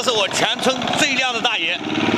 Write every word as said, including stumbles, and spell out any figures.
是我全村最靓的大爷。